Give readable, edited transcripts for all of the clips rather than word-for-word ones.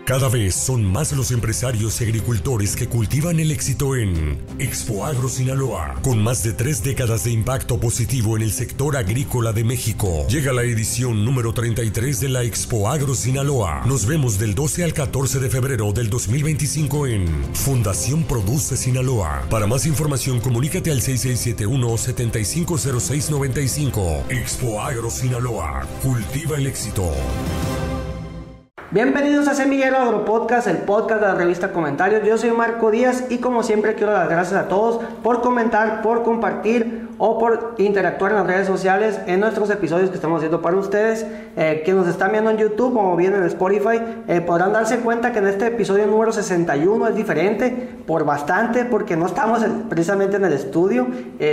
Cada vez son más los empresarios y agricultores que cultivan el éxito en Expoagro Sinaloa. Con más de 3 décadas de impacto positivo en el sector agrícola de México, llega la edición número 33 de la Expoagro Sinaloa. Nos vemos del 12 al 14 de febrero del 2025 en Fundación Produce Sinaloa. Para más información, comunícate al 6671-750695. Expoagro Sinaloa. Cultiva el éxito. Bienvenidos a Semillero Agro Podcast, el podcast de la revista Comentarios. Yo soy Marco Díaz y como siempre quiero dar gracias a todos por comentar, por compartir o por interactuar en las redes sociales en nuestros episodios que estamos haciendo para ustedes. Que nos están viendo en YouTube o bien en Spotify, podrán darse cuenta que en este episodio número 61 es diferente por bastante, porque no estamos precisamente en el estudio.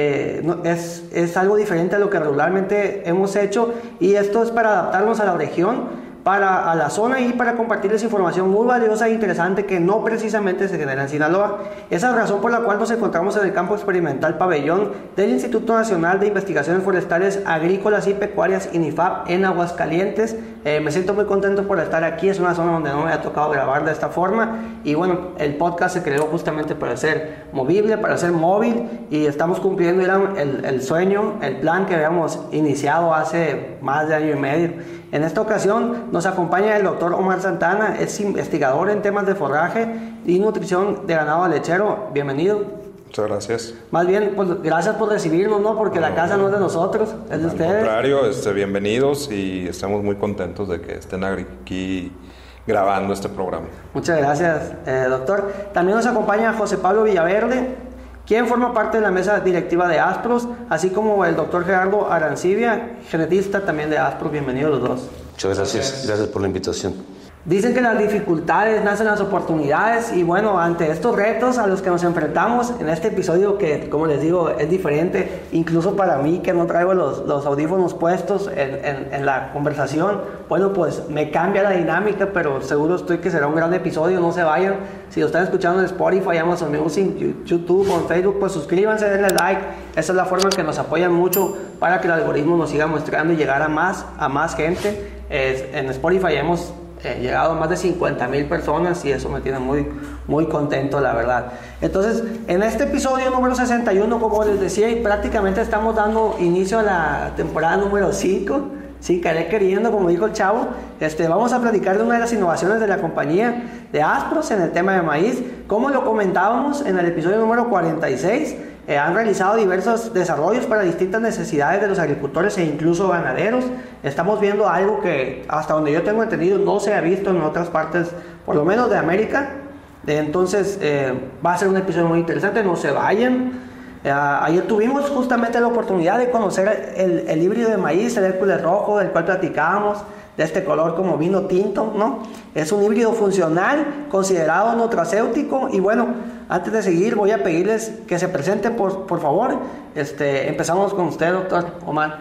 Es algo diferente a lo que regularmente hemos hecho, y esto es para adaptarnos a la región, a la zona, y para compartirles información muy valiosa e interesante que no precisamente se genera en Sinaloa. Esa es la razón por la cual nos encontramos en el campo experimental Pabellón del Instituto Nacional de Investigaciones Forestales, Agrícolas y Pecuarias, INIFAP, en Aguascalientes. Me siento muy contento por estar aquí. Es una zona donde no me ha tocado grabar de esta forma, y bueno, el podcast se creó justamente para ser movible, para ser móvil, y estamos cumpliendo el sueño, el plan que habíamos iniciado hace más de año y medio. En esta ocasión nos acompaña el doctor Omar Santana, es investigador en temas de forraje y nutrición de ganado lechero. Bienvenido. Muchas gracias. Más bien, pues gracias por recibirnos, ¿no? Porque la casa no es de nosotros, es de ustedes. Al contrario, bienvenidos, y estamos muy contentos de que estén aquí grabando este programa. Muchas gracias, doctor. También nos acompaña José Pablo Villaverde, quien forma parte de la mesa directiva de Aspros, así como el doctor Gerardo Arancibia, genetista también de Aspros. Bienvenidos los dos. Muchas gracias por la invitación. Dicen que las dificultades nacen las oportunidades, y bueno, ante estos retos a los que nos enfrentamos en este episodio, que como les digo es diferente, incluso para mí que no traigo los audífonos puestos en la conversación, bueno, pues me cambia la dinámica, pero seguro estoy que será un gran episodio. No se vayan. Si lo están escuchando en Spotify, Amazon Music, YouTube o en Facebook, pues suscríbanse, denle like. Esa es la forma en que nos apoyan mucho para que el algoritmo nos siga mostrando y llegar a más gente. En Spotify hemos llegado a más de 50,000 personas, y eso me tiene muy, muy contento, la verdad. Entonces, en este episodio número 61, como les decía, y prácticamente estamos dando inicio a la temporada número 5, sí, quedé queriendo, como dijo el chavo. Vamos a platicar de una de las innovaciones de la compañía de Aspros en el tema de maíz. Como lo comentábamos en el episodio número 46, han realizado diversos desarrollos para distintas necesidades de los agricultores e incluso ganaderos. Estamos viendo algo que, hasta donde yo tengo entendido, no se ha visto en otras partes, por lo menos de América. Entonces va a ser un episodio muy interesante, no se vayan. Ayer tuvimos justamente la oportunidad de conocer el híbrido de maíz, el Hércules rojo, del cual platicábamos, de este color como vino tinto, ¿no? Es un híbrido funcional, considerado nutracéutico. Y bueno, antes de seguir voy a pedirles que se presenten por favor. Empezamos con usted, doctor Omar.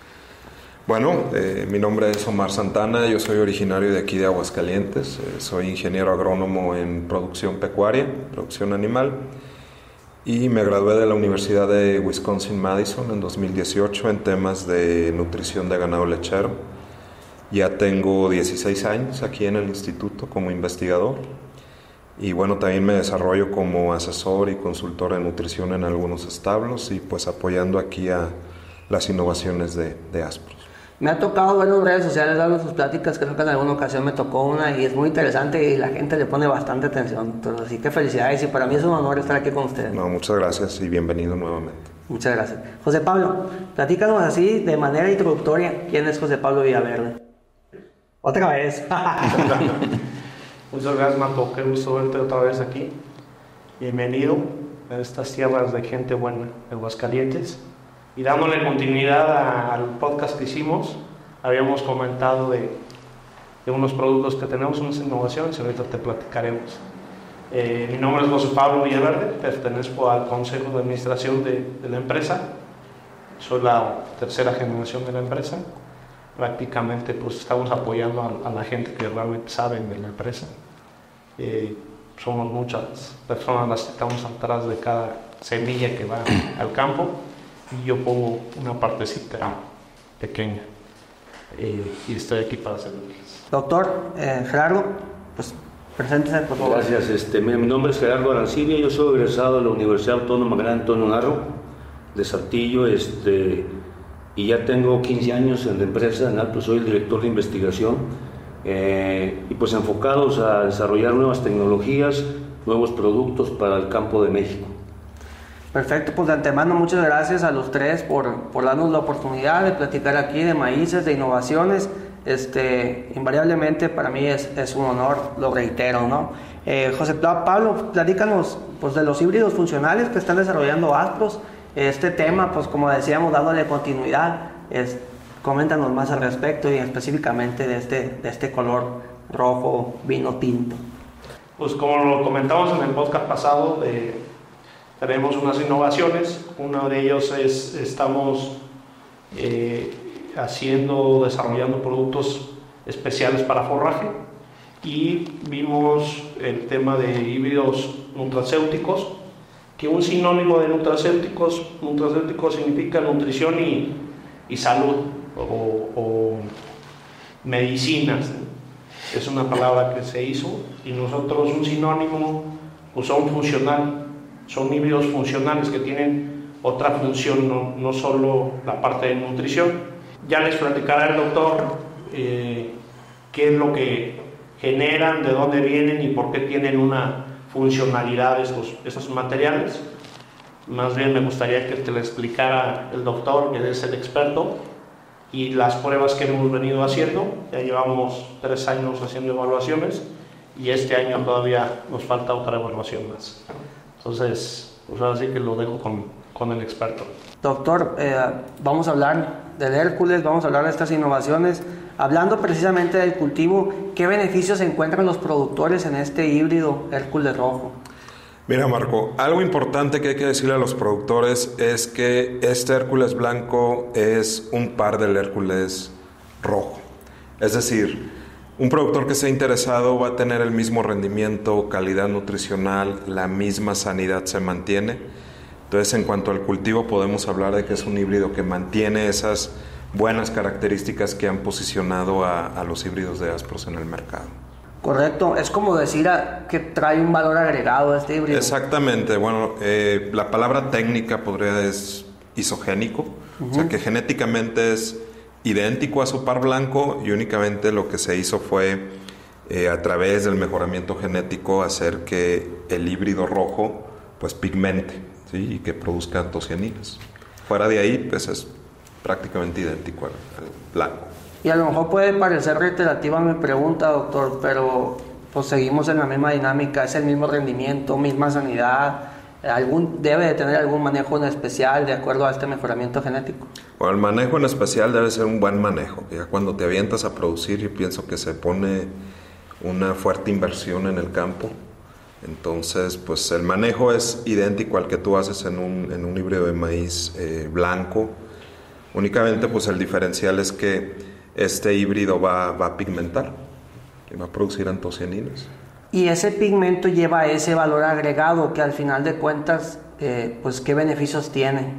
Bueno, mi nombre es Omar Santana, yo soy originario de aquí de Aguascalientes, soy ingeniero agrónomo en producción pecuaria, producción animal, y me gradué de la Universidad de Wisconsin-Madison en 2018 en temas de nutrición de ganado lechero. Ya tengo 16 años aquí en el instituto como investigador, y bueno, también me desarrollo como asesor y consultor de nutrición en algunos establos, y pues apoyando aquí a las innovaciones de Aspros. Me ha tocado ver en redes sociales, darle sus pláticas. Creo que en alguna ocasión me tocó una, y es muy interesante, y la gente le pone bastante atención. Entonces, así que felicidades, y para mí es un honor estar aquí con ustedes. No, muchas gracias y bienvenido nuevamente. Muchas gracias. José Pablo, platícanos así de manera introductoria, ¿quién es José Pablo Villaverde? Otra vez. Muchas gracias, Marco. Qué gusto verte otra vez aquí. Bienvenido a estas tierras de gente buena de Aguascalientes. Y dándole continuidad al podcast que hicimos, habíamos comentado de unos productos que tenemos, unas innovaciones, y ahorita te platicaremos. Mi nombre es José Pablo Villaverde, pertenezco al Consejo de Administración de la empresa. Soy la tercera generación de la empresa. Prácticamente pues estamos apoyando a la gente que realmente saben de la empresa. Somos muchas personas las que estamos atrás de cada semilla que va al campo, y yo pongo una partecita pequeña, y estoy aquí para servirles. Doctor Gerardo, pues Preséntese, por favor. Gracias. Mi nombre es Gerardo Arancibia, yo soy egresado de la Universidad Autónoma Gran Antonio Narro, de Saltillo, y ya tengo 15 años en la empresa, pues soy el director de investigación, y pues enfocados a desarrollar nuevas tecnologías, nuevos productos para el campo de México. Perfecto, pues de antemano muchas gracias a los tres por darnos la oportunidad de platicar aquí de maíces, de innovaciones. Invariablemente para mí es un honor, lo reitero, ¿no? José Pablo, platícanos pues, de los híbridos funcionales que están desarrollando Aspros. Este tema, pues como decíamos, dándole continuidad, coméntanos más al respecto y específicamente de este color rojo vino tinto. Pues como lo comentamos en el podcast pasado, tenemos unas innovaciones. Una de ellos es, estamos desarrollando productos especiales para forraje, y vimos el tema de híbridos nutracéuticos, que un sinónimo de nutracéuticos significa nutrición y salud o medicinas. Es una palabra que se hizo, y nosotros un sinónimo pues son funcional, son híbridos funcionales que tienen otra función, no solo la parte de nutrición. Ya les platicará el doctor qué es lo que generan, de dónde vienen y por qué tienen una funcionalidad esos materiales. Más bien me gustaría que te lo explicara el doctor, que es el experto, y las pruebas que hemos venido haciendo. Ya llevamos 3 años haciendo evaluaciones, y este año todavía nos falta otra evaluación más. Entonces, pues ahora sí que lo dejo con el experto. Doctor, vamos a hablar del Hércules, vamos a hablar de estas innovaciones. Hablando precisamente del cultivo, ¿qué beneficios encuentran los productores en este híbrido Hércules rojo? Mira, Marco, algo importante que hay que decirle a los productores es que este Hércules blanco es un par del Hércules rojo. Es decir, un productor que esté interesado va a tener el mismo rendimiento, calidad nutricional, la misma sanidad se mantiene. Entonces, en cuanto al cultivo, podemos hablar de que es un híbrido que mantiene esas buenas características que han posicionado a los híbridos de Aspros en el mercado. Correcto, es como decir que trae un valor agregado a este híbrido. Exactamente, bueno, la palabra técnica es isogénico, o sea que genéticamente es idéntico a su par blanco, y únicamente lo que se hizo fue a través del mejoramiento genético hacer que el híbrido rojo pues pigmente, ¿sí? Y que produzca antocianinas. Fuera de ahí pues es prácticamente idéntico al blanco. Y a lo mejor puede parecer reiterativa mi pregunta, doctor, pero pues seguimos en la misma dinámica, es el mismo rendimiento, misma sanidad. ¿Debe de tener algún manejo en especial de acuerdo a este mejoramiento genético? Bueno, el manejo en especial debe ser un buen manejo. Ya cuando te avientas a producir, yo pienso que se pone una fuerte inversión en el campo. Entonces, pues el manejo es idéntico al que tú haces en un híbrido de maíz blanco. Únicamente, pues el diferencial es que este híbrido va a pigmentar y va a producir antocianinas. Y ese pigmento lleva ese valor agregado que al final de cuentas, pues qué beneficios tiene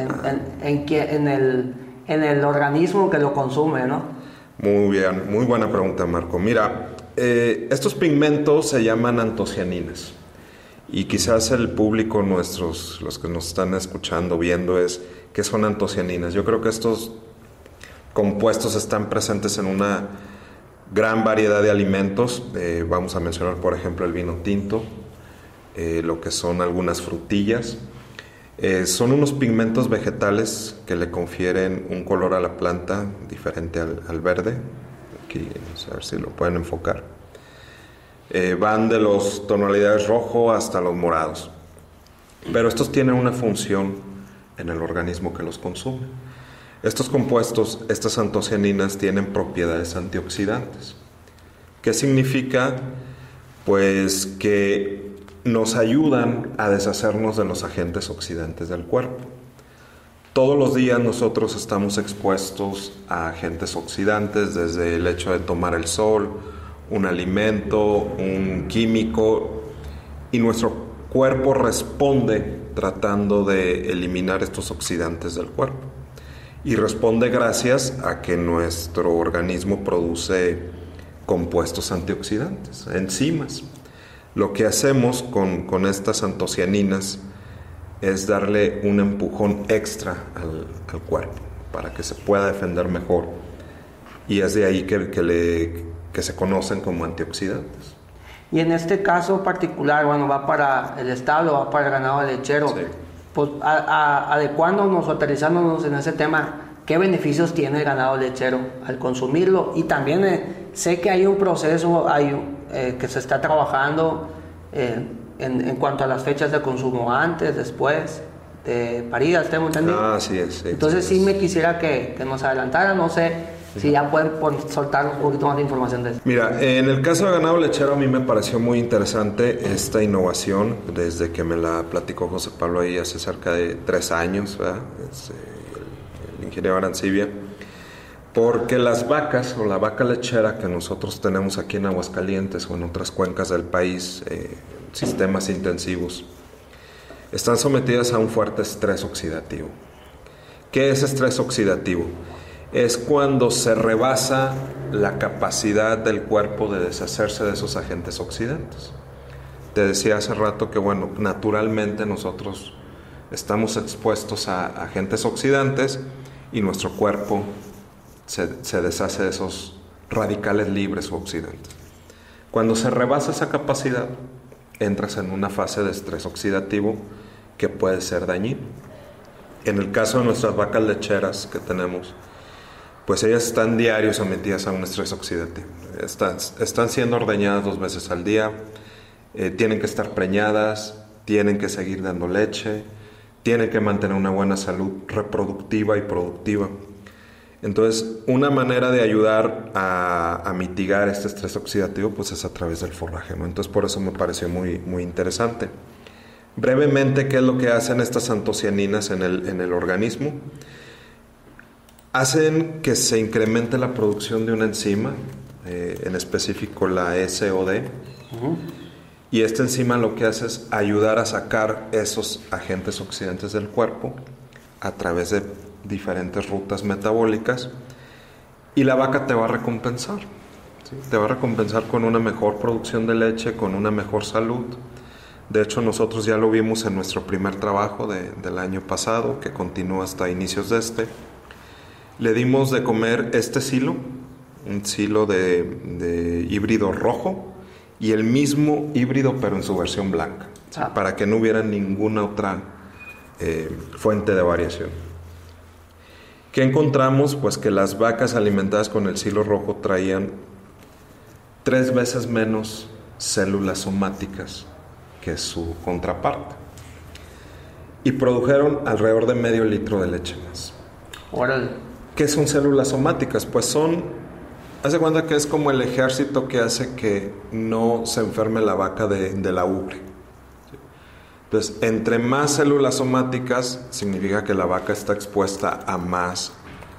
en el organismo que lo consume, ¿no? Muy bien, muy buena pregunta, Marco. Mira, estos pigmentos se llaman antocianinas, y quizás el público, los que nos están escuchando, viendo, es ¿qué son antocianinas? Yo creo que estos compuestos están presentes en una gran variedad de alimentos. Vamos a mencionar, por ejemplo, el vino tinto, lo que son algunas frutillas. Son unos pigmentos vegetales que le confieren un color a la planta diferente al verde. Aquí, vamos a ver si lo pueden enfocar. Van de las tonalidades rojo hasta los morados. Pero estos tienen una función en el organismo que los consume. Estos compuestos, estas antocianinas, tienen propiedades antioxidantes. ¿Qué significa? Pues que nos ayudan a deshacernos de los agentes oxidantes del cuerpo. Todos los días nosotros estamos expuestos a agentes oxidantes, desde el hecho de tomar el sol, un alimento, un químico, y nuestro cuerpo responde tratando de eliminar estos oxidantes del cuerpo. Y responde gracias a que nuestro organismo produce compuestos antioxidantes, enzimas. Lo que hacemos con estas antocianinas es darle un empujón extra al cuerpo para que se pueda defender mejor, y es de ahí que se conocen como antioxidantes. Y en este caso particular, bueno, va para el establo, va para el ganado lechero. Sí. Pues adecuándonos o aterrizándonos en ese tema, ¿qué beneficios tiene el ganado lechero al consumirlo? Y también sé que hay un proceso que se está trabajando en cuanto a las fechas de consumo, antes, después de paridas, ¿tengo entendido? Ah, así es. Sí, entonces sí me quisiera que nos adelantara, no sé si ya pueden soltar un poquito más de información de eso. Mira, en el caso de ganado lechero a mí me pareció muy interesante esta innovación desde que me la platicó José Pablo ahí hace cerca de 3 años, ¿verdad? El ingeniero Arancibia, porque las vacas o la vaca lechera que nosotros tenemos aquí en Aguascalientes o en otras cuencas del país, sistemas intensivos, están sometidas a un fuerte estrés oxidativo. ¿Qué es estrés oxidativo? Es cuando se rebasa la capacidad del cuerpo de deshacerse de esos agentes oxidantes. Te decía hace rato que, bueno, naturalmente nosotros estamos expuestos a agentes oxidantes y nuestro cuerpo se deshace de esos radicales libres o oxidantes. Cuando se rebasa esa capacidad, entras en una fase de estrés oxidativo que puede ser dañino. En el caso de nuestras vacas lecheras que tenemos, pues ellas están diarios sometidas a un estrés oxidativo. Están siendo ordeñadas 2 veces al día, tienen que estar preñadas, tienen que seguir dando leche, tienen que mantener una buena salud reproductiva y productiva. Entonces, una manera de ayudar a mitigar este estrés oxidativo pues es a través del forraje, ¿no? Entonces, por eso me pareció muy, muy interesante. Brevemente, ¿qué es lo que hacen estas antocianinas en el organismo? Hacen que se incremente la producción de una enzima, en específico la SOD, y esta enzima lo que hace es ayudar a sacar esos agentes oxidantes del cuerpo a través de diferentes rutas metabólicas, y la vaca te va a recompensar, ¿sí? Te va a recompensar con una mejor producción de leche, con una mejor salud. De hecho, nosotros ya lo vimos en nuestro primer trabajo del año pasado, que continúa hasta inicios de este. Le dimos de comer este silo, un silo de híbrido rojo, y el mismo híbrido pero en su versión blanca, ¿sí? Para que no hubiera ninguna otra fuente de variación. ¿Qué encontramos? Pues que las vacas alimentadas con el silo rojo traían 3 veces menos células somáticas que su contraparte, y produjeron alrededor de medio litro de leche más. Órale. ¿Qué son células somáticas? Pues haz de cuenta que es como el ejército que hace que no se enferme la vaca de la ubre. Entonces, entre más células somáticas, significa que la vaca está expuesta a más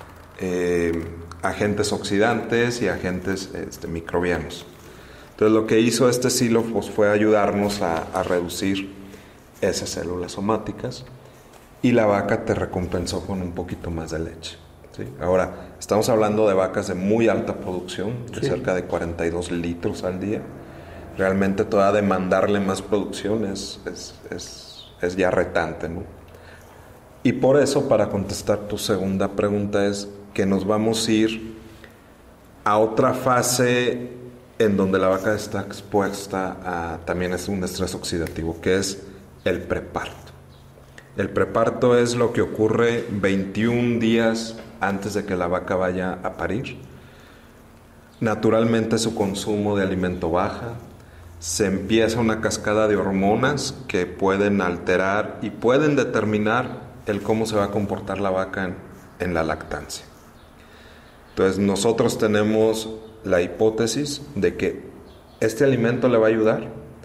agentes oxidantes y agentes microbianos. Entonces, lo que hizo este silo pues, fue ayudarnos a reducir esas células somáticas, y la vaca te recompensó con un poquito más de leche, ¿sí? Ahora, estamos hablando de vacas de muy alta producción, de cerca de 42 litros al día. Realmente toda demandarle más producción es ya retante, ¿no? Y por eso, para contestar tu segunda pregunta, es que nos vamos a ir a otra fase en donde la vaca está expuesta a también es un estrés oxidativo, que es el preparto. El preparto es lo que ocurre 21 días antes de que la vaca vaya a parir. Naturalmente su consumo de alimento baja, se empieza una cascada de hormonas que pueden alterar y pueden determinar el cómo se va a comportar la vaca en la lactancia. Entonces nosotros tenemos la hipótesis de que este alimento le va a ayudar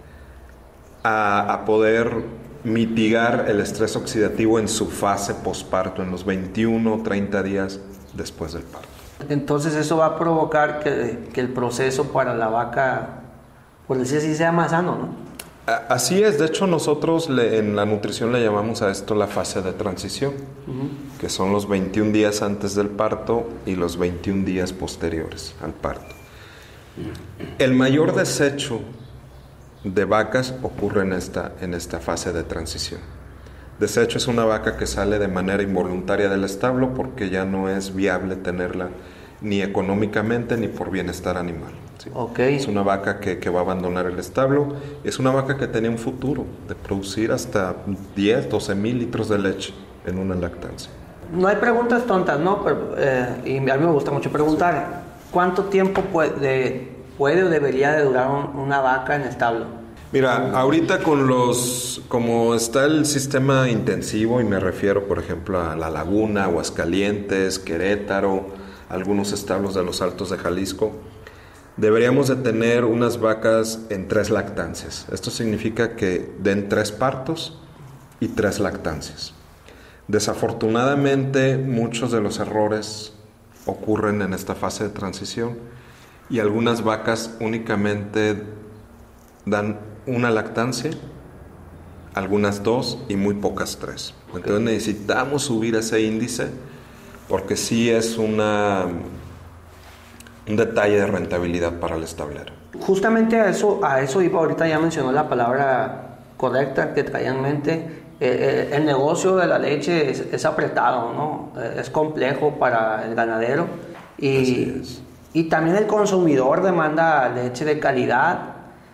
a poder mitigar el estrés oxidativo en su fase posparto, en los 21 o 30 días después del parto. Entonces eso va a provocar que el proceso para la vaca, por decir así, sea más sano, ¿no? Así es. De hecho, nosotros en la nutrición le llamamos a esto la fase de transición, que son los 21 días antes del parto y los 21 días posteriores al parto. El mayor desecho de vacas ocurre en esta fase de transición. Desecho es una vaca que sale de manera involuntaria del establo porque ya no es viable tenerla ni económicamente ni por bienestar animal. ¿Sí? Okay. Es una vaca que va a abandonar el establo. Es una vaca que tenía un futuro de producir hasta 10, 12 mil litros de leche en una lactancia. No hay preguntas tontas, ¿no? Pero, y a mí me gusta mucho preguntar. ¿Cuánto tiempo puede o debería de durar una vaca en establo? Mira, ahorita como está el sistema intensivo, y me refiero por ejemplo a La Laguna, Aguascalientes, Querétaro, algunos establos de los Altos de Jalisco, deberíamos de tener unas vacas en 3 lactancias. Esto significa que den 3 partos y 3 lactancias. Desafortunadamente, muchos de los errores ocurren en esta fase de transición y algunas vacas únicamente dan una lactancia, algunas 2 y muy pocas 3. Entonces necesitamos subir ese índice porque sí es un detalle de rentabilidad para el establero. Justamente a eso iba, ahorita ya mencionó la palabra correcta que traía en mente. El negocio de la leche es apretado, ¿no? Es complejo para el ganadero y también el consumidor demanda leche de calidad.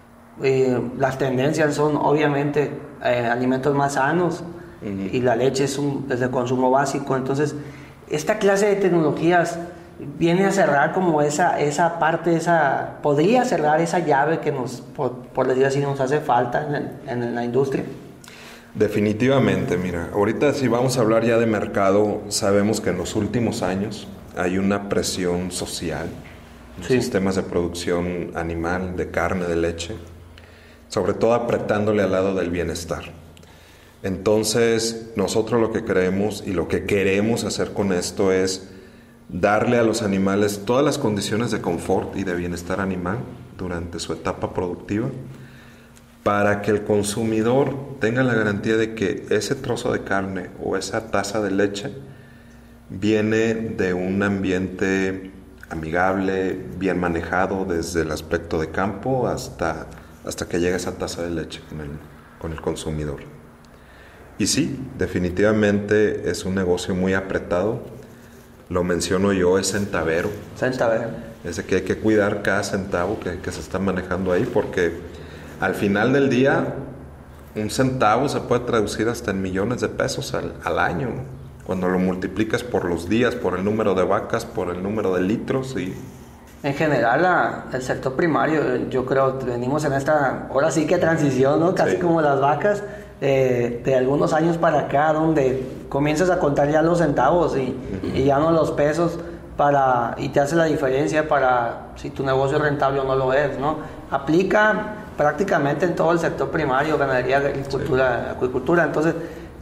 Las tendencias son obviamente alimentos más sanos y la leche es de consumo básico. Entonces esta clase de tecnologías viene a cerrar como esa parte, podría cerrar esa llave que por decir así, nos hace falta en la industria. Definitivamente, mira, ahorita si vamos a hablar ya de mercado, sabemos que en los últimos años hay una presión social en sistemas de producción animal, de carne, de leche, sobre todo apretándole al lado del bienestar. Entonces, nosotros lo que creemos y lo que queremos hacer con esto es darle a los animales todas las condiciones de confort y de bienestar animal durante su etapa productiva, para que el consumidor tenga la garantía de que ese trozo de carne o esa taza de leche viene de un ambiente amigable, bien manejado desde el aspecto de campo hasta que llega esa taza de leche con el consumidor. Y sí, definitivamente es un negocio muy apretado. Lo menciono yo, es centavero. Es de que hay que cuidar cada centavo que se está manejando ahí, porque al final del día, un centavo se puede traducir hasta en millones de pesos al año, ¿no? Cuando lo multiplicas por los días, por el número de vacas, por el número de litros. En general, el sector primario, yo creo que venimos en esta, ahora sí que transición, ¿no? Casi como las vacas, de algunos años para acá, donde comienzas a contar ya los centavos y ya no los pesos, y te hace la diferencia para si tu negocio es rentable o no lo es, ¿no? Aplica prácticamente en todo el sector primario, ganadería, agricultura, acuicultura. Entonces,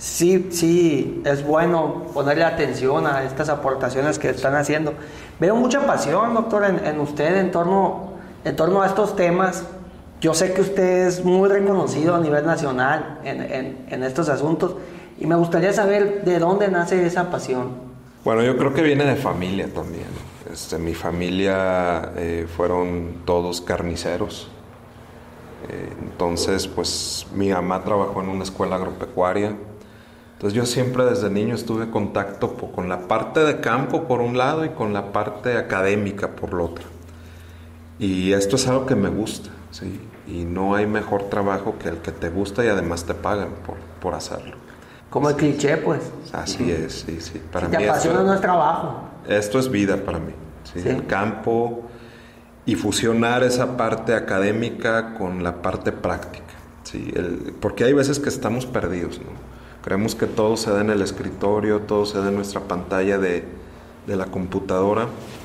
sí es bueno ponerle atención a estas aportaciones que están haciendo. Veo mucha pasión, doctor, en usted en torno a estos temas. Yo sé que usted es muy reconocido a nivel nacional en estos asuntos y me gustaría saber de dónde nace esa pasión. Bueno, yo creo que viene de familia también. Mi familia fueron todos carniceros. Entonces, pues mi mamá trabajó en una escuela agropecuaria. Entonces yo siempre desde niño estuve en contacto con la parte de campo por un lado y con la parte académica por la otra. Y esto es algo que me gusta, ¿sí? Y no hay mejor trabajo que el que te gusta y además te pagan por hacerlo. Como el cliché, pues. Así es, sí. Para si te apasiona, no es trabajo. Esto es vida para mí, ¿sí? El campo y fusionar esa parte académica con la parte práctica, ¿sí? Porque hay veces que estamos perdidos, ¿no? Creemos que todo se da en el escritorio, todo se da en nuestra pantalla de la computadora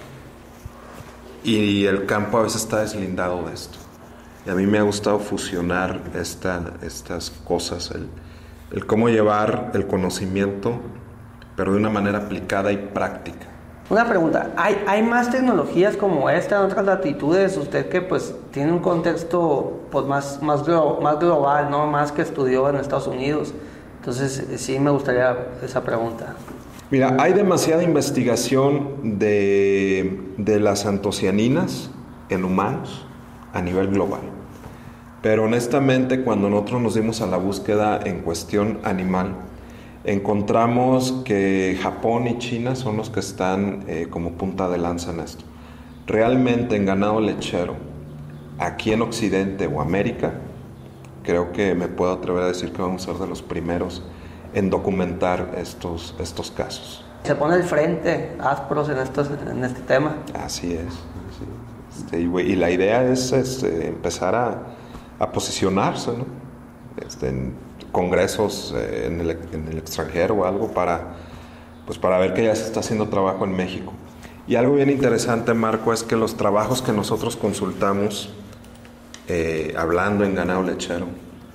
y el campo a veces está deslindado de esto. Y a mí me ha gustado fusionar estas cosas, el cómo llevar el conocimiento, pero de una manera aplicada y práctica. Una pregunta, ¿hay más tecnologías como esta en otras latitudes? Usted que pues tiene un contexto pues, más global, ¿no? Más que estudió en Estados Unidos. Entonces sí me gustaría esa pregunta. Mira, hay demasiada investigación de las antocianinas en humanos a nivel global. Pero honestamente, cuando nosotros nos dimos a la búsqueda en cuestión animal, encontramos que Japón y China son los que están como punta de lanza en esto. Realmente en ganado lechero, aquí en Occidente o América, creo que me puedo atrever a decir que vamos a ser de los primeros en documentar estos casos. Se pone al frente Aspros en este tema. Así es. Sí. Y la idea es empezar a posicionarse, ¿no? En congresos en el extranjero o algo para ver que ya se está haciendo trabajo en México. Y algo bien interesante, Marco, es que los trabajos que nosotros consultamos hablando en ganado lechero,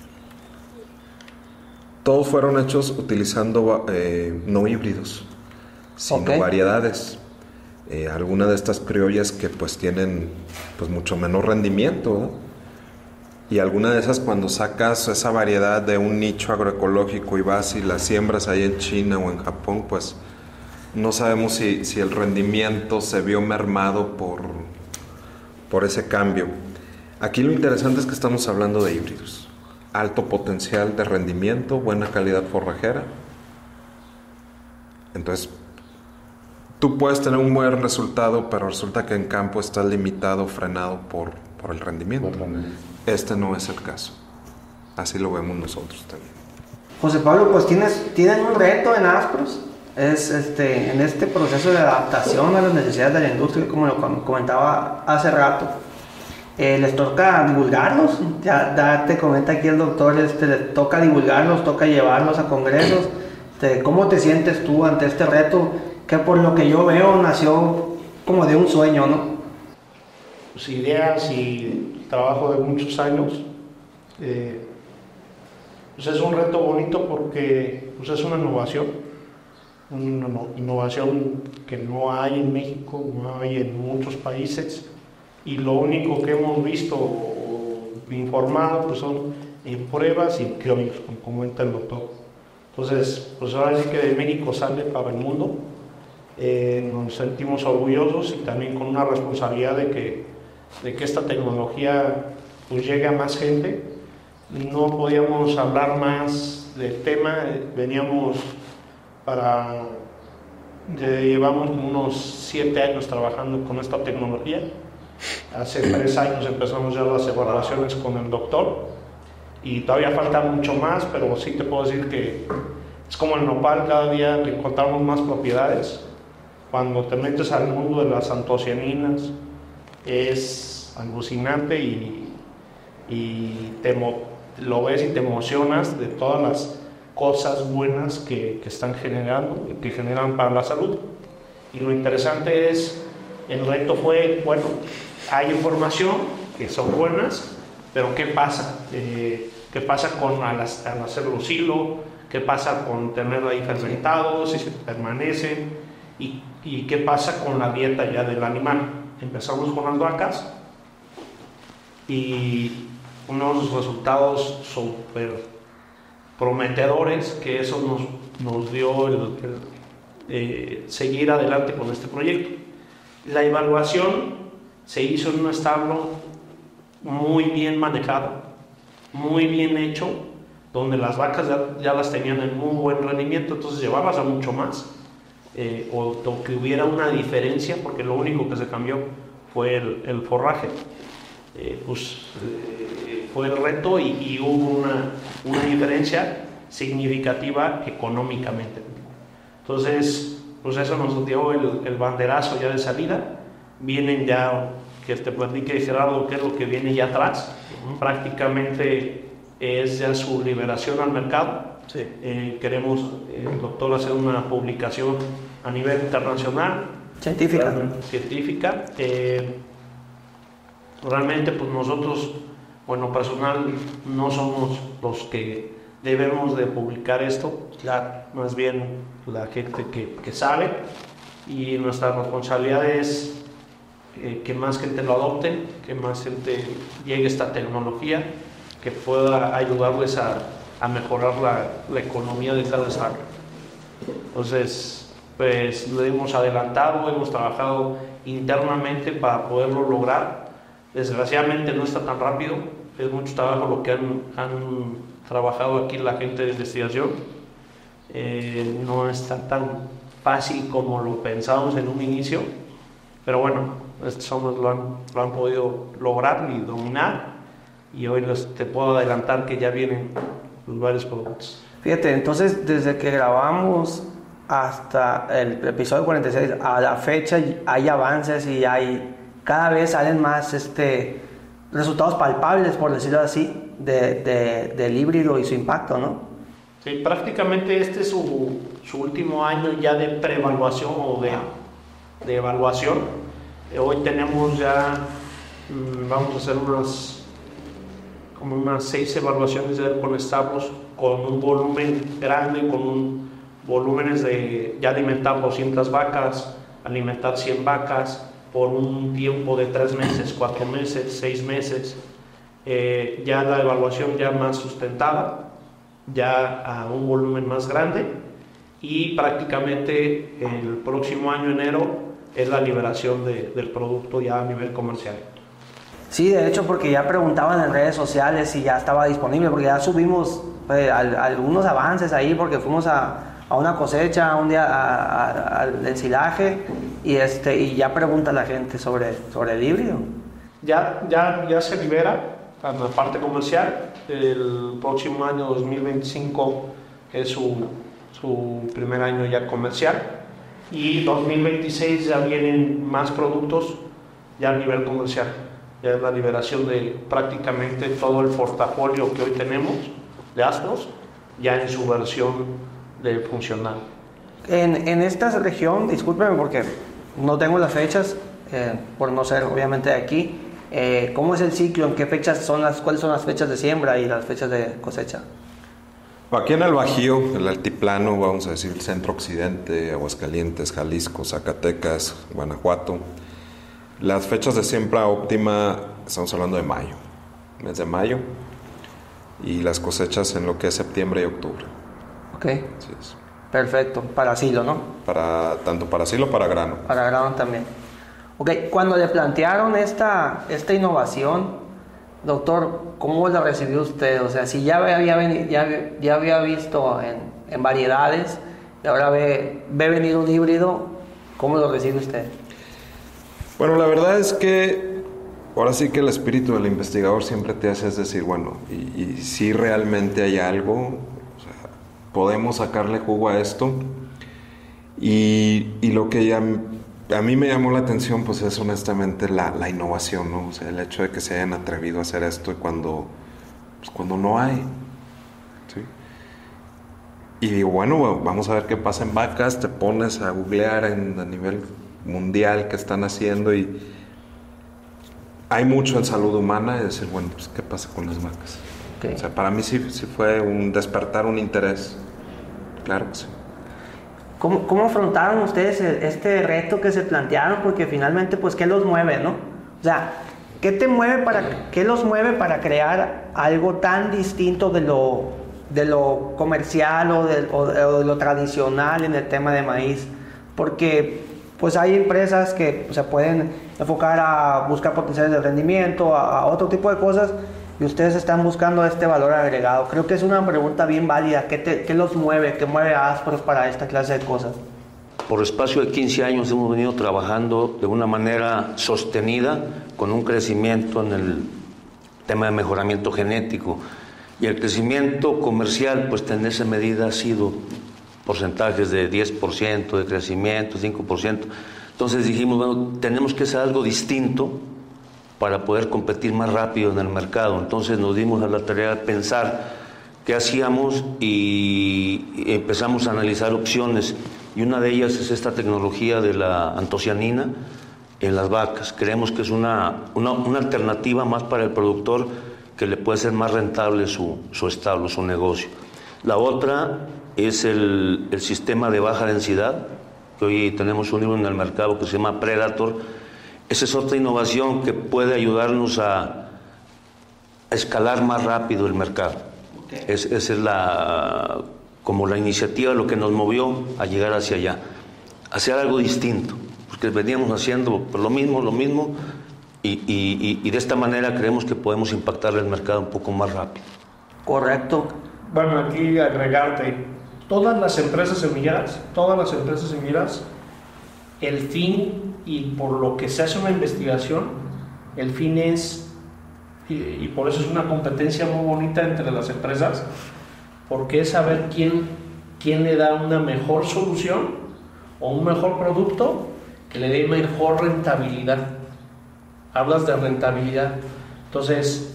todos fueron hechos utilizando no híbridos, sino variedades. Algunas de estas criollas que pues tienen pues mucho menor rendimiento, ¿no? Y alguna de esas, cuando sacas esa variedad de un nicho agroecológico y vas y la siembras ahí en China o en Japón, pues no sabemos si el rendimiento se vio mermado por ese cambio. Aquí lo interesante es que estamos hablando de híbridos. Alto potencial de rendimiento, buena calidad forrajera. Entonces, tú puedes tener un buen resultado, pero resulta que en campo estás limitado, frenado por el rendimiento. Este no es el caso. Así lo vemos nosotros también. José Pablo, pues tienen un reto en Aspros. Es en este proceso de adaptación a las necesidades de la industria, como lo comentaba hace rato. Les toca divulgarlos. Ya te comenta aquí el doctor, les toca divulgarlos, toca llevarlos a congresos. ¿Cómo te sientes tú ante este reto que, por lo que yo veo, nació como de un sueño, ¿no? Pues ideas y trabajo de muchos años. Pues es un reto bonito porque pues es una innovación que no hay en México, no hay en muchos países, y lo único que hemos visto o informado pues son pruebas y criollos, como comenta el doctor. Entonces, pues ahora sí que de México sale para el mundo. Nos sentimos orgullosos y también con una responsabilidad de que esta tecnología pues llegue a más gente. No podíamos hablar más del tema, llevamos unos 7 años trabajando con esta tecnología. Hace 3 años empezamos ya las evaluaciones con el doctor y todavía falta mucho más, pero sí te puedo decir que es como el nopal, cada día encontramos más propiedades. Cuando te metes al mundo de las antocianinas es alucinante y lo ves y te emocionas de todas las cosas buenas que están generando, que generan para la salud. Y lo interesante es, el reto fue, bueno, hay información que son buenas, pero ¿qué pasa? ¿Qué pasa con al hacerlo silo? ¿Qué pasa con tenerlo ahí fermentado, si se permanece? ¿Y qué pasa con la dieta ya del animal? Empezamos con las vacas y unos resultados súper prometedores, que eso nos dio seguir adelante con este proyecto. La evaluación se hizo en un establo muy bien manejado, muy bien hecho, donde las vacas ya las tenían en muy buen rendimiento, entonces llevabas a mucho más, o que hubiera una diferencia, porque lo único que se cambió fue el forraje. Fue el reto y hubo una diferencia significativa económicamente. Entonces, pues eso nos dio el banderazo ya de salida. Vienen ya, que te platique Gerardo qué es lo que viene ya atrás. Prácticamente es ya su liberación al mercado. Sí. Queremos, el doctor, hacer una publicación a nivel internacional. Científica. Realmente, pues nosotros, bueno, personal, no somos los que debemos de publicar esto, más bien la gente que sabe, y nuestra responsabilidad es que más gente lo adopte, que más gente llegue a esta tecnología, que pueda ayudarles a mejorar la economía de cada estado. Entonces, pues lo hemos adelantado, hemos trabajado internamente para poderlo lograr. Desgraciadamente no está tan rápido, Es mucho trabajo lo que han trabajado aquí la gente de investigación. No está tan fácil como lo pensábamos en un inicio, pero bueno, estos hombres lo han podido lograr y dominar, y hoy te puedo adelantar que ya vienen los varios productos. Fíjate, entonces desde que grabamos hasta el episodio 46 a la fecha hay avances y cada vez salen más resultados palpables, por decirlo así, del híbrido y su impacto, ¿no? Sí, prácticamente este es su último año ya de preevaluación o de evaluación. Hoy tenemos ya, vamos a hacer unas 6 evaluaciones con establos con un volumen grande, con volúmenes de ya alimentar 200 vacas, alimentar 100 vacas por un tiempo de 3 meses, 4 meses, 6 meses. Ya la evaluación ya más sustentada, ya a un volumen más grande, y prácticamente el próximo año, enero, es la liberación del producto ya a nivel comercial. Sí, de hecho, porque ya preguntaban en redes sociales si ya estaba disponible, porque ya subimos algunos avances ahí, porque fuimos a una cosecha un día al ensilaje y ya pregunta la gente sobre el híbrido. Ya se libera a la parte comercial. El próximo año 2025 es su primer año ya comercial, y 2026 ya vienen más productos ya a nivel comercial. Ya es la liberación de prácticamente todo el portafolio que hoy tenemos de Astros, ya en su versión de funcional. En esta región, discúlpeme porque no tengo las fechas, por no ser obviamente de aquí, ¿cómo es el ciclo? ¿En qué fechas cuáles son las fechas de siembra y las fechas de cosecha? Aquí en el Bajío, el altiplano, vamos a decir el centro occidente, Aguascalientes, Jalisco, Zacatecas, Guanajuato, las fechas de siembra óptima, estamos hablando de mayo, mes de mayo, y las cosechas en lo que es septiembre y octubre. Ok. Sí, perfecto, para silo, ¿no? Tanto para silo, para grano. Para grano también. Ok, cuando le plantearon esta innovación, doctor, ¿cómo la recibió usted? O sea, si ya había visto en variedades y ahora ve venir un híbrido, ¿cómo lo recibe usted? Bueno, la verdad es que ahora sí que el espíritu del investigador siempre te hace decir, bueno, y si realmente hay algo, o sea, podemos sacarle jugo a esto. Y lo que ya a mí me llamó la atención, pues es honestamente la innovación, ¿no? O sea, el hecho de que se hayan atrevido a hacer esto cuando no hay, ¿sí? Y digo, bueno, vamos a ver qué pasa en vacas. Te pones a googlear a nivel mundial qué están haciendo, y hay mucho en salud humana, y decir, bueno, pues qué pasa con las vacas. Okay. O sea, para mí sí fue despertar un interés, claro que sí. ¿Cómo afrontaron ustedes este reto que se plantearon? Porque finalmente, pues, ¿qué los mueve, no? O sea, ¿qué los mueve para crear algo tan distinto de lo comercial o de lo tradicional en el tema de maíz? Porque, pues, hay empresas que se pueden enfocar a buscar potenciales de rendimiento, a otro tipo de cosas, y ustedes están buscando este valor agregado. Creo que es una pregunta bien válida. ¿Qué los mueve? ¿Qué mueve a Astros para esta clase de cosas? Por espacio de 15 años hemos venido trabajando de una manera sostenida, con un crecimiento en el tema de mejoramiento genético. Y el crecimiento comercial, pues en esa medida ha sido porcentajes de 10% de crecimiento, 5%. Entonces dijimos, bueno, tenemos que hacer algo distinto para poder competir más rápido en el mercado. Entonces nos dimos a la tarea de pensar qué hacíamos y empezamos a analizar opciones, y una de ellas es esta tecnología de la antocianina en las vacas. Creemos que es una alternativa más para el productor, que le puede ser más rentable su establo, su negocio. La otra es el sistema de baja densidad, que hoy tenemos un libro en el mercado que se llama Predator. Esa es otra innovación que puede ayudarnos a escalar más rápido el mercado. Okay. Esa es como la iniciativa, lo que nos movió a llegar hacia allá. Hacer algo distinto, porque veníamos haciendo lo mismo, y de esta manera creemos que podemos impactar el mercado un poco más rápido. Correcto. Bueno, aquí agregarte, todas las empresas semilleras, el fin y por lo que se hace una investigación, el fin es, y por eso es una competencia muy bonita entre las empresas, porque es saber quién le da una mejor solución o un mejor producto que le dé mejor rentabilidad. Hablas de rentabilidad. Entonces,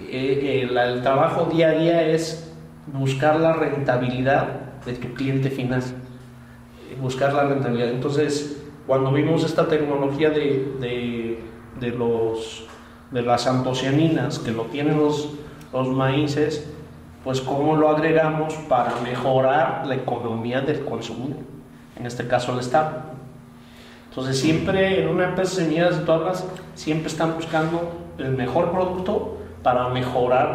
el trabajo día a día es buscar la rentabilidad de tu cliente final. Buscar la rentabilidad. Entonces, cuando vimos esta tecnología de las antocianinas, que lo tienen los maíces, pues cómo lo agregamos para mejorar la economía del consumidor, en este caso el Estado. Entonces siempre en una empresa de semillas de todas siempre están buscando el mejor producto para mejorar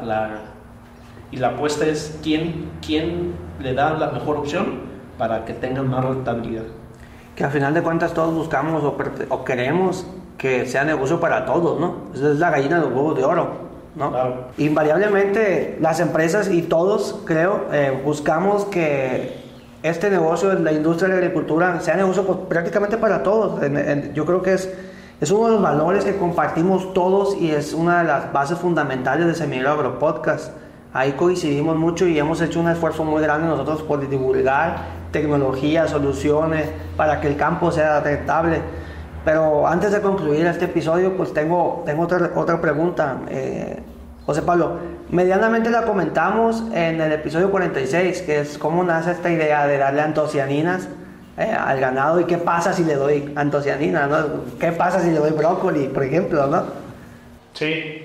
y la apuesta es quién le da la mejor opción para que tengan más rentabilidad. Que al final de cuentas todos buscamos o queremos que sea negocio para todos, ¿no? Esa es la gallina de los huevos de oro, ¿no? Claro. Invariablemente las empresas y todos, creo, buscamos que este negocio, la industria de la agricultura, sea negocio pues, prácticamente para todos. Yo creo que es uno de los valores que compartimos todos y es una de las bases fundamentales de Semillero Agropodcast. Ahí coincidimos mucho y hemos hecho un esfuerzo muy grande nosotros por divulgar tecnologías, soluciones, para que el campo sea rentable. Pero antes de concluir este episodio, pues tengo otra pregunta. José Pablo, medianamente la comentamos en el episodio 46, que es cómo nace esta idea de darle antocianinas al ganado y qué pasa si le doy antocianinas, ¿no? ¿Qué pasa si le doy brócoli, por ejemplo, no? Sí,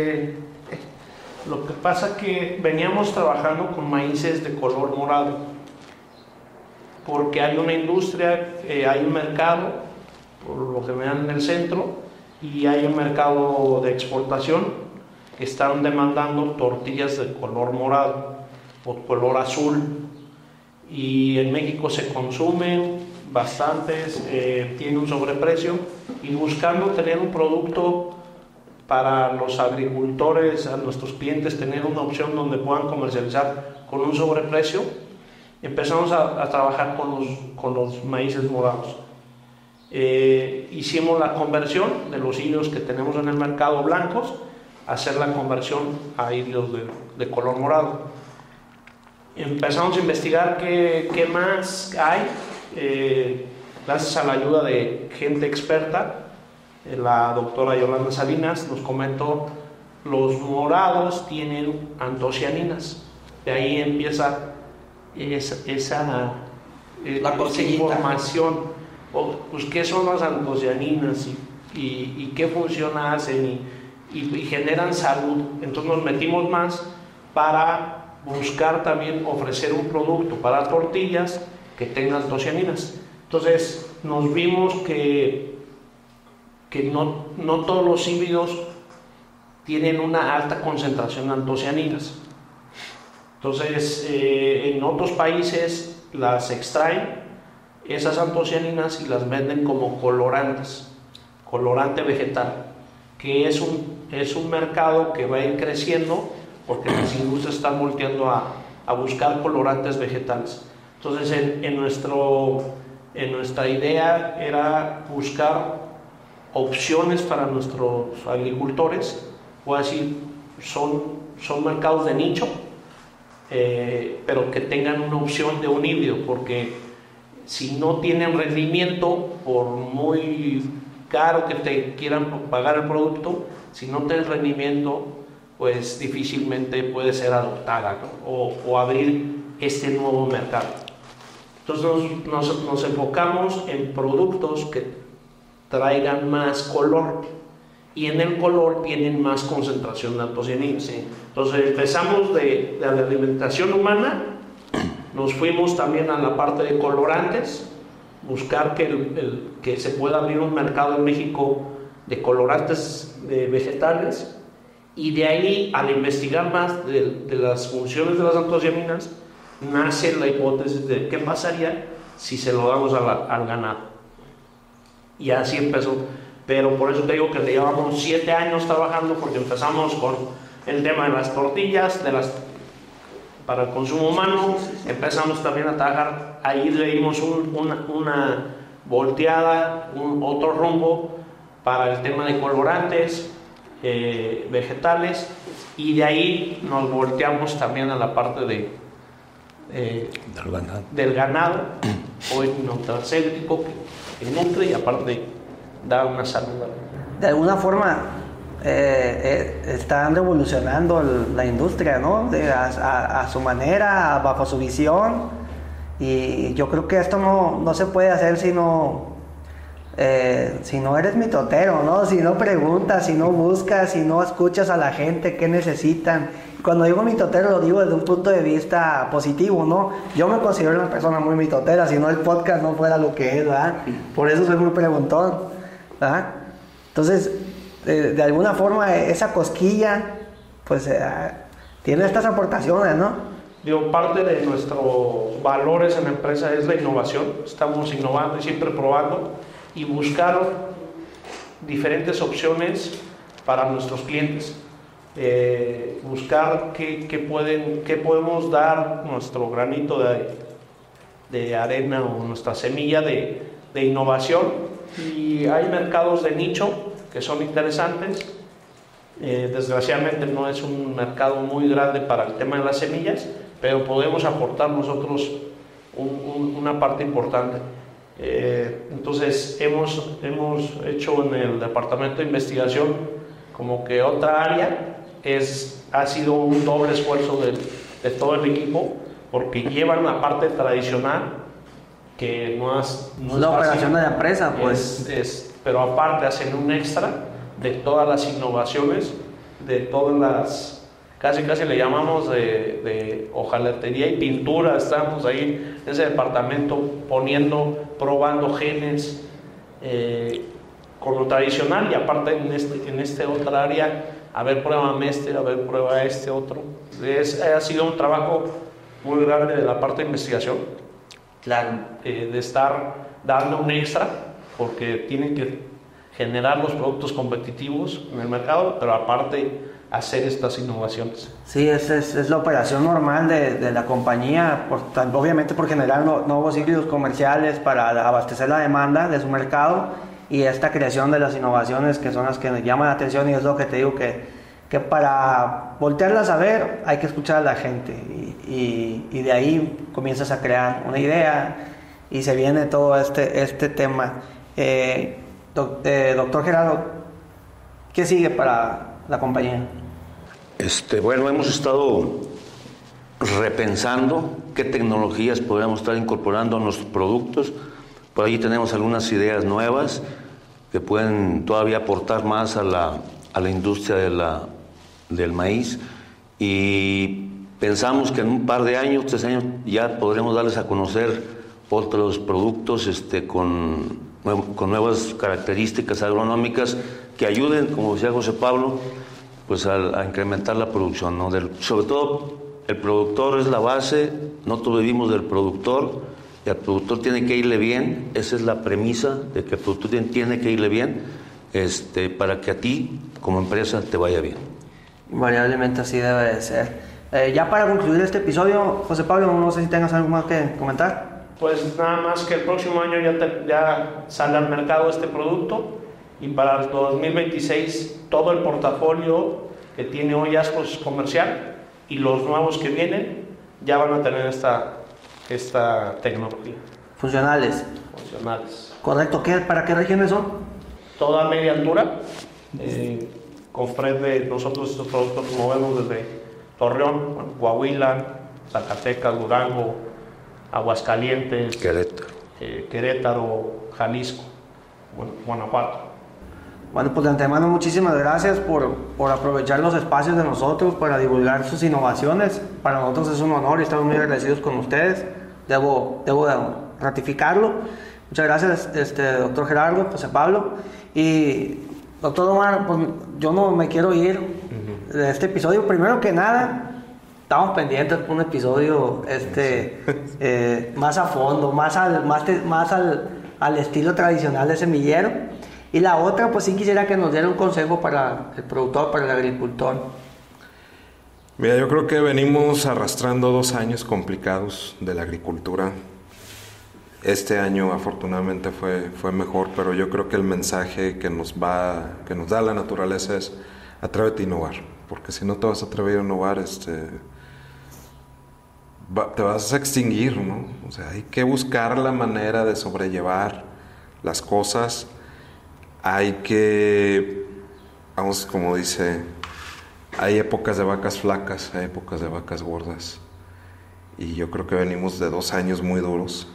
lo que pasa es que veníamos trabajando con maíces de color morado, porque hay una industria, hay un mercado, por lo general en el centro, y hay un mercado de exportación que están demandando tortillas de color morado o color azul, y en México se consumen bastantes, tiene un sobreprecio, y buscando tener un producto para los agricultores, a nuestros clientes, tener una opción donde puedan comercializar con un sobreprecio, empezamos a trabajar con los maíces morados. Hicimos la conversión de los higos que tenemos en el mercado blancos, hacer la conversión a higos de color morado. Empezamos a investigar qué más hay, gracias a la ayuda de gente experta. La doctora Yolanda Salinas nos comentó, los morados tienen antocianinas. De ahí empieza esa información. Pues, ¿qué son las antocianinas y qué función hacen y generan salud? Entonces nos metimos más para buscar también ofrecer un producto para tortillas que tengan antocianinas. Entonces nos vimos que no todos los híbridos tienen una alta concentración de antocianinas. Entonces en otros países las extraen esas antocianinas y las venden como colorantes, colorante vegetal, que es un mercado que va a ir creciendo porque las industrias están volteando a buscar colorantes vegetales. Entonces en nuestra idea era buscar opciones para nuestros agricultores, o decir, son mercados de nicho, pero que tengan una opción de un híbrido, porque si no tienen rendimiento, por muy caro que te quieran pagar el producto, si no tienes rendimiento, pues difícilmente puede ser adoptada, ¿no? o abrir este nuevo mercado. Entonces nos enfocamos en productos que traigan más color, y en el color tienen más concentración de antocianinas. ¿Sí? Entonces empezamos de la alimentación humana, nos fuimos también a la parte de colorantes, buscar que se pueda abrir un mercado en México de colorantes vegetales, y de ahí, al investigar más de las funciones de las antocianinas, nace la hipótesis de qué pasaría si se lo damos al ganado. Y así empezó. pero por eso te digo que le llevamos 7 años trabajando, porque empezamos con el tema de las tortillas, para el consumo humano, empezamos también a trabajar, ahí le dimos una volteada, otro rumbo para el tema de colorantes, vegetales, y de ahí nos volteamos también a la parte del ganado, o nutracéutico que nutre y aparte da una salud. De alguna forma están revolucionando la industria, ¿no? A su manera, bajo su visión, y yo creo que esto no se puede hacer si no eres mitotero, ¿no? Si no preguntas, si no buscas, si no escuchas a la gente qué necesitan. Cuando digo mitotero lo digo desde un punto de vista positivo, ¿no? Yo me considero una persona muy mitotera, si no el podcast no fuera lo que es, ¿verdad? Por eso soy muy preguntón, ¿verdad? Entonces, de alguna forma esa cosquilla, pues tiene estas aportaciones, ¿no? Digo, parte de nuestros valores en la empresa es la innovación. Estamos innovando y siempre probando y buscar diferentes opciones para nuestros clientes. Buscar qué podemos dar nuestro granito de arena o nuestra semilla de innovación, y hay mercados de nicho que son interesantes. Desgraciadamente no es un mercado muy grande para el tema de las semillas, pero podemos aportar nosotros una parte importante. Entonces hemos hecho en el departamento de investigación como que otra área. Ha sido un doble esfuerzo de todo el equipo, porque llevan la parte tradicional que no es la operación de la empresa, pues. Pero aparte hacen un extra de todas las innovaciones, de todas las, casi le llamamos de hojalatería y pintura. Estamos ahí en ese departamento probando genes con lo tradicional, y aparte en este otra área, a ver, prueba a ver, prueba este otro. Ha sido un trabajo muy grande de la parte de investigación. Claro. De estar dando un extra, porque tienen que generar los productos competitivos en el mercado, pero aparte hacer estas innovaciones. Sí, es la operación normal de la compañía, obviamente por generar nuevos ciclos comerciales para abastecer la demanda de su mercado, y esta creación de las innovaciones que son las que llaman la atención, y es lo que te digo que para voltearlas a ver hay que escuchar a la gente, y de ahí comienzas a crear una idea y se viene todo este tema. Doctor Gerardo, ¿qué sigue para la compañía? Bueno, hemos estado repensando qué tecnologías podríamos estar incorporando a nuestros productos. Por ahí tenemos algunas ideas nuevas que pueden todavía aportar más a la industria del maíz, y pensamos que en un par de años, 3 años, ya podremos darles a conocer otros productos con nuevas características agronómicas que ayuden, como decía José Pablo, pues a incrementar la producción, ¿no? Sobre todo el productor es la base, nosotros vivimos del productor, y al productor tiene que irle bien. Esa es la premisa, de que el productor tiene que irle bien, para que a ti como empresa te vaya bien. Invariablemente así debe de ser. Ya para concluir este episodio, José Pablo, no sé si tengas algo más que comentar. Pues nada más que el próximo año ya sale al mercado este producto, y para el 2026 todo el portafolio que tiene hoy ASCO comercial, y los nuevos que vienen ya van a tener esta tecnología. Funcionales. Correcto. ¿Para qué regiones son? Toda media altura. Con Fred, nosotros estos productos los movemos desde Torreón, Coahuila, Zacatecas, Durango, Aguascalientes, Querétaro, Jalisco, Guanajuato. Bueno, pues de antemano muchísimas gracias por aprovechar los espacios de nosotros para divulgar sus innovaciones. Para nosotros es un honor y estamos muy agradecidos con ustedes. Debo ratificarlo. Muchas gracias, doctor Gerardo, José Pablo. Y doctor Omar, pues yo no me quiero ir de este episodio. Primero que nada, estamos pendientes de un episodio más a fondo, más al estilo tradicional de semillero. Y la otra, pues sí quisiera que nos diera un consejo para el productor, para el agricultor. Mira, yo creo que venimos arrastrando 2 años complicados de la agricultura. Este año afortunadamente fue mejor, pero yo creo que el mensaje que nos da la naturaleza es: atrévete a innovar, porque si no te vas a atrever a innovar, te vas a extinguir, ¿no? O sea, hay que buscar la manera de sobrellevar las cosas. Hay que, vamos, como dice, hay épocas de vacas flacas, hay épocas de vacas gordas. Y yo creo que venimos de 2 años muy duros.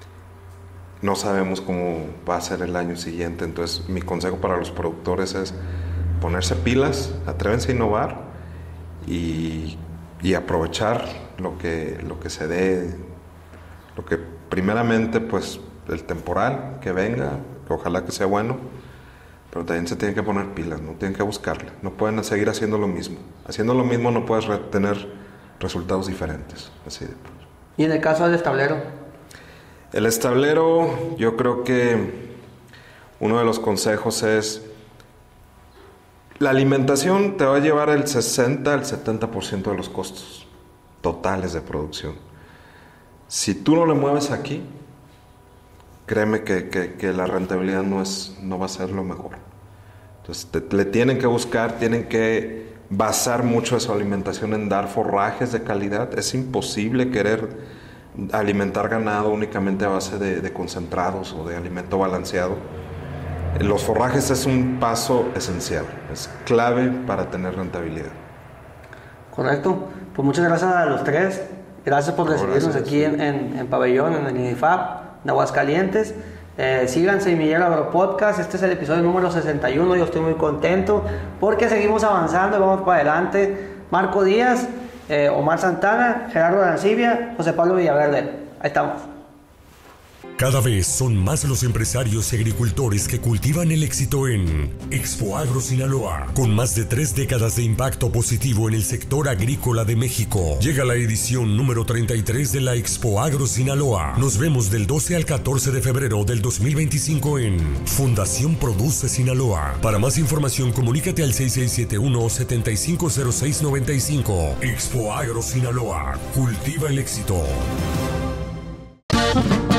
No sabemos cómo va a ser el año siguiente, entonces mi consejo para los productores es ponerse pilas, atrévense a innovar y aprovechar lo que se dé, lo que primeramente, pues el temporal que venga, que ojalá que sea bueno, pero también se tienen que poner pilas, no tienen que buscarle, no pueden seguir haciendo lo mismo. Haciendo lo mismo no puedes tener resultados diferentes, así de pues. ¿Y en el caso del establero? El establero, yo creo que uno de los consejos es: la alimentación te va a llevar el 60 al 70% de los costos totales de producción. Si tú no le mueves aquí, créeme que la rentabilidad no va a ser lo mejor. Entonces le tienen que buscar, tienen que basar mucho de su alimentación en dar forrajes de calidad. Es imposible querer alimentar ganado únicamente a base de concentrados o de alimento balanceado. Los forrajes es un paso esencial, es clave para tener rentabilidad. Correcto. Pues muchas gracias a los tres. Gracias por recibirnos aquí en Pabellón, en el INIFAP de Aguascalientes. Sigan Semillero Agro Podcast. Este es el episodio número 61. Yo estoy muy contento porque seguimos avanzando y vamos para adelante. Marco Díaz, Omar Santana, Gerardo Arancibia, José Pablo Villaverde. Ahí estamos. Cada vez son más los empresarios y agricultores que cultivan el éxito en Expo Agro Sinaloa. Con más de 3 décadas de impacto positivo en el sector agrícola de México, llega la edición número 33 de la Expo Agro Sinaloa. Nos vemos del 12 al 14 de febrero del 2025 en Fundación Produce Sinaloa. Para más información, comunícate al 6671-750695. Expo Agro Sinaloa. Cultiva el éxito.